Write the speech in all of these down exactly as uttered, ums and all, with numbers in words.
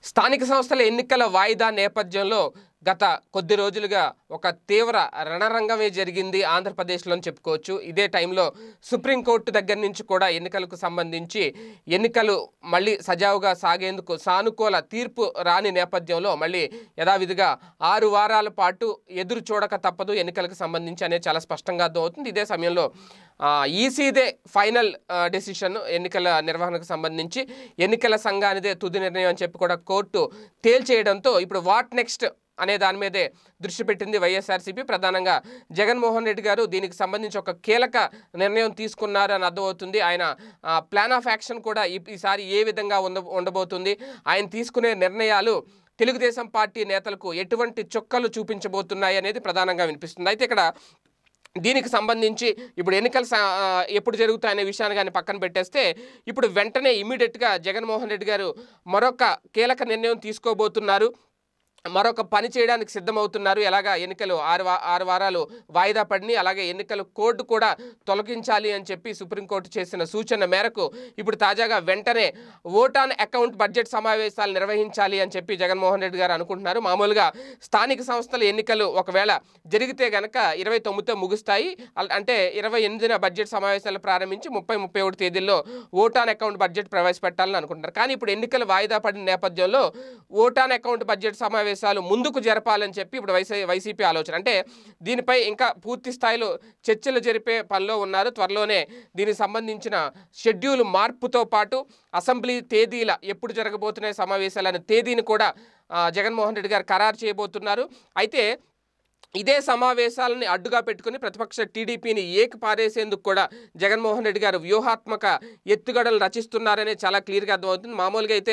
స్థానిక సంస్థల ఎన్నికల వాయిదా నేపథ్యంలో గత కొద్ది రోజులుగా ఒక తీవ్ర రణరంగమే జరిగింది ఆంధ్రప్రదేశ్లో అని చెప్పుకోవచ్చు. ఇదే టైంలో సుప్రీంకోర్టు దగ్గర నుంచి కూడా ఎన్నికలకు సంబంధించి ఎన్నికలు మళ్ళీ సజావుగా సాగేందుకు సానుకూల తీర్పు రాని నేపథ్యంలో మళ్ళీ యథావిధిగా ఆరు వారాల పాటు ఎదురు చూడక తప్పదు ఎన్నికలకు సంబంధించి అనేది చాలా స్పష్టంగా అర్థమవుతుంది. ఇదే సమయంలో ఈసీదే ఫైనల్ డెసిషన్ ఎన్నికల నిర్వహణకు సంబంధించి ఎన్నికల సంఘానిదే తుది నిర్ణయం అని చెప్పి కూడా కోర్టు తేల్చేయడంతో ఇప్పుడు వాట్ నెక్స్ట్ అనే దాని మీదే దృష్టి పెట్టింది వైఎస్ఆర్సీపీ. ప్రధానంగా జగన్మోహన్ రెడ్డి గారు దీనికి సంబంధించి ఒక కీలక నిర్ణయం తీసుకున్నారు అని అర్థమవుతుంది. ఆయన ప్లాన్ ఆఫ్ యాక్షన్ కూడా ఈసారి ఏ విధంగా ఉండ ఉండబోతుంది, ఆయన తీసుకునే నిర్ణయాలు తెలుగుదేశం పార్టీ నేతలకు ఎటువంటి చుక్కలు చూపించబోతున్నాయి అనేది ప్రధానంగా వినిపిస్తుంది. అయితే ఇక్కడ దీనికి సంబంధించి ఇప్పుడు ఎన్నికలు ఎప్పుడు జరుగుతాయనే విషయాన్ని కానీ పక్కన పెట్టేస్తే ఇప్పుడు వెంటనే ఇమీడియట్గా జగన్మోహన్ రెడ్డి గారు మరొక కీలక నిర్ణయం తీసుకోబోతున్నారు, మరొక పని చేయడానికి సిద్ధమవుతున్నారు. ఎలాగా ఎన్నికలు ఆరు ఆరు వారాలు వాయిదా పడిని, అలాగే ఎన్నికల కోడ్ కూడా తొలగించాలి అని చెప్పి సుప్రీంకోర్టు చేసిన సూచన మేరకు ఇప్పుడు తాజాగా వెంటనే ఓట్ ఆన్ అకౌంట్ బడ్జెట్ సమావేశాలు నిర్వహించాలి అని చెప్పి జగన్మోహన్ రెడ్డి గారు అనుకుంటున్నారు. మామూలుగా స్థానిక సంస్థల ఎన్నికలు ఒకవేళ జరిగితే కనుక ఇరవై తొమ్మిదితో ముగుస్తాయి. అంటే ఇరవై ఎనిమిదిన బడ్జెట్ సమావేశాలు ప్రారంభించి ముప్పై ముప్పై ఒకటి తేదీల్లో ఓట్ ఆన్ అకౌంట్ బడ్జెట్ ప్రవేశపెట్టాలని అనుకుంటున్నారు. కానీ ఇప్పుడు ఎన్నికలు వాయిదా పడిన నేపథ్యంలో ఓట్ ఆన్ అకౌంట్ బడ్జెట్ సమావేశాలు ముందుకు జరపాలని చెప్పి ఇప్పుడు వైసీ వైసీపీ ఆలోచన. అంటే దీనిపై ఇంకా పూర్తి స్థాయిలో చర్చలు జరిపే పనిలో ఉన్నారు. త్వరలోనే దీనికి సంబంధించిన షెడ్యూల్ మార్పుతో పాటు అసెంబ్లీ తేదీల ఎప్పుడు జరగబోతున్నాయి సమావేశాలనే తేదీని కూడా జగన్మోహన్ రెడ్డి గారు ఖరారు చేయబోతున్నారు. అయితే ఇదే సమావేశాలని అడ్డుగా పెట్టుకుని ప్రతిపక్ష టీడీపీని ఏకి పారేసేందుకు కూడా జగన్మోహన్ రెడ్డి గారు వ్యూహాత్మక ఎత్తుగడలు రచిస్తున్నారనే చాలా క్లియర్గా అర్థమవుతుంది. మామూలుగా అయితే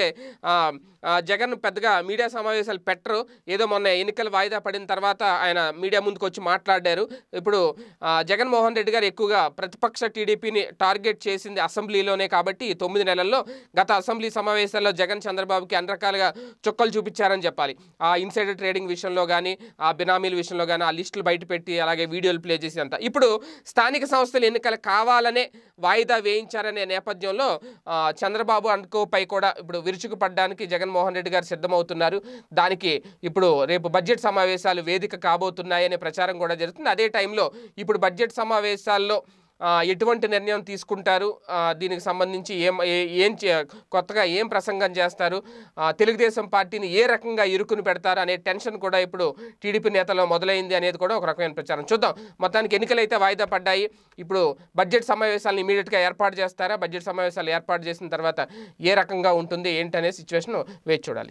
జగన్ పెద్దగా మీడియా సమావేశాలు పెట్టరు. ఏదో మొన్న ఎన్నికలు వాయిదా పడిన తర్వాత ఆయన మీడియా ముందుకు వచ్చి మాట్లాడారు. ఇప్పుడు జగన్మోహన్ రెడ్డి గారు ఎక్కువగా ప్రతిపక్ష టీడీపీని టార్గెట్ చేసింది అసెంబ్లీలోనే. కాబట్టి తొమ్మిది నెలల్లో గత అసెంబ్లీ సమావేశాల్లో జగన్ చంద్రబాబుకి అన్ని రకాలుగా చుక్కలు చూపించారని చెప్పాలి. ఆ ఇన్సైడర్ ట్రేడింగ్ విషయంలో కానీ, ఆ బినామీల విషయంలో కానీ ఆ లిస్టులు బయట పెట్టి అలాగే వీడియోలు ప్లే చేసి అంతా ఇప్పుడు స్థానిక సంస్థల ఎన్నికలు కావాలనే వాయిదా వేయించారనే నేపథ్యంలో చంద్రబాబు అనుకోపై కూడా ఇప్పుడు విరుచుకుపడడానికి జగన్మోహన్ రెడ్డి గారు సిద్ధమవుతున్నారు. దానికి ఇప్పుడు రేపు బడ్జెట్ సమావేశాలు వేదిక కాబోతున్నాయనే ప్రచారం కూడా జరుగుతుంది. అదే టైంలో ఇప్పుడు బడ్జెట్ సమావేశాల్లో ఎటువంటి నిర్ణయం తీసుకుంటారు, దీనికి సంబంధించి ఏం ఏం కొత్తగా ఏం ప్రసంగం చేస్తారు, తెలుగుదేశం పార్టీని ఏ రకంగా ఇరుకుని పెడతారు అనే టెన్షన్ కూడా ఇప్పుడు టీడీపీ నేతల్లో మొదలైంది అనేది కూడా ఒక రకమైన ప్రచారం. చూద్దాం. మొత్తానికి ఎన్నికలు అయితే వాయిదా పడ్డాయి. ఇప్పుడు బడ్జెట్ సమావేశాలను ఇమీడియట్గా ఏర్పాటు చేస్తారా, బడ్జెట్ సమావేశాలు ఏర్పాటు చేసిన తర్వాత ఏ రకంగా ఉంటుంది ఏంటనే సిచ్యువేషన్ వేచి చూడాలి.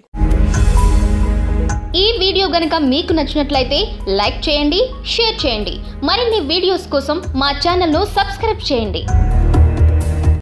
ఈ వీడియో గనుక మీకు నచ్చినట్లయితే లైక్ చేయండి, షేర్ చేయండి. మరిన్ని వీడియోస్ కోసం మా ఛానల్ను సబ్స్క్రైబ్ చేయండి.